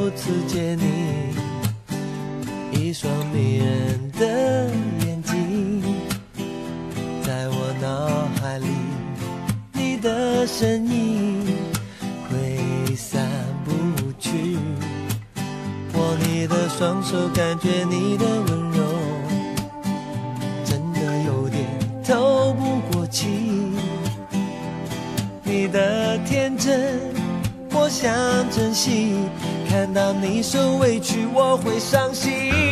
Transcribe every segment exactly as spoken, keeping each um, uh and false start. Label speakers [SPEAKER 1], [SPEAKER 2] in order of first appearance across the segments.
[SPEAKER 1] 初次见你，一双迷人的眼睛，在我脑海里，你的身影挥散不去。握你的双手，感觉你的温柔，真的有点透不过气。你的天真，我想珍惜。看到你受委屈，我会伤心。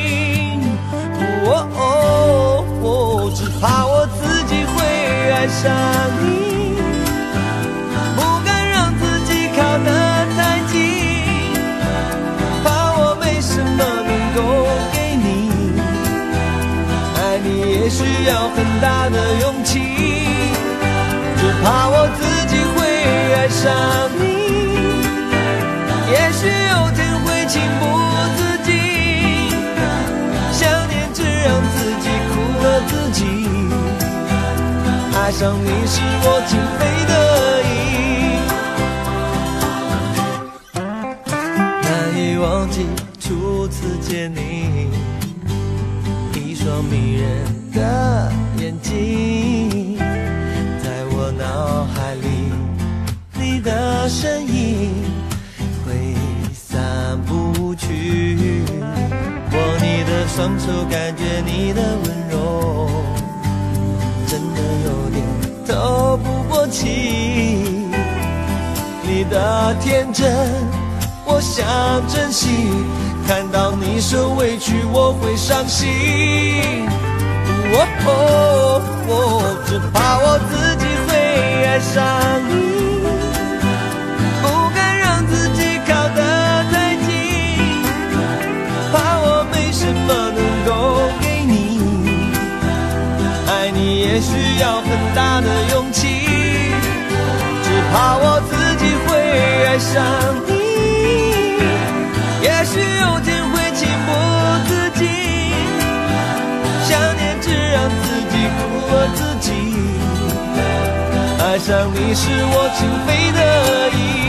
[SPEAKER 1] 哦哦哦，只怕我自己会爱上你，不敢让自己靠得太近，怕我没什么能够给你。爱你也需要很大的勇气，只怕我自己会爱上你。也许有天会情不自禁，想念只让自己苦了自己。爱上你是我情非得已，难以忘记初次见你，一双迷人的眼睛，在我脑海里，你的身影挥散不去。握你的双手，感觉你的温柔，真的有点透不过气。你的天真，我想珍惜。看到你受委屈，我会伤心。哦哦哦，只怕我自己会爱上你。也需要很大的勇气，只怕我自己会爱上你。也许有天会情不自禁，想念只让自己苦了自己。爱上你是我情非得已。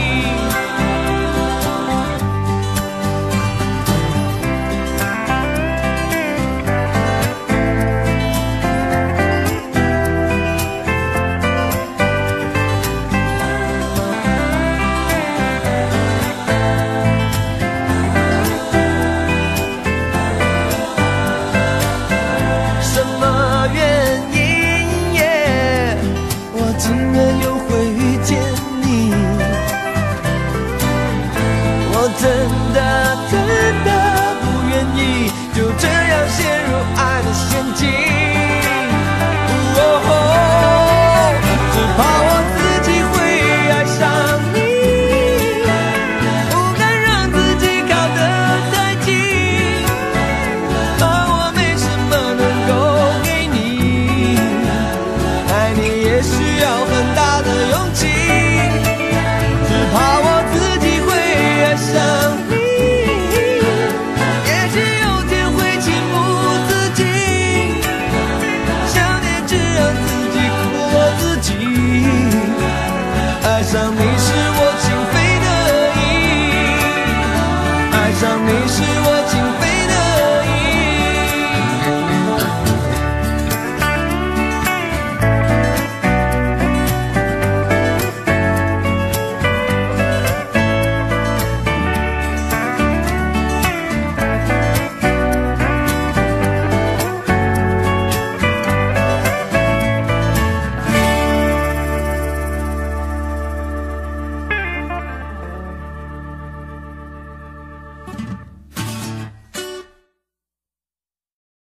[SPEAKER 1] 真的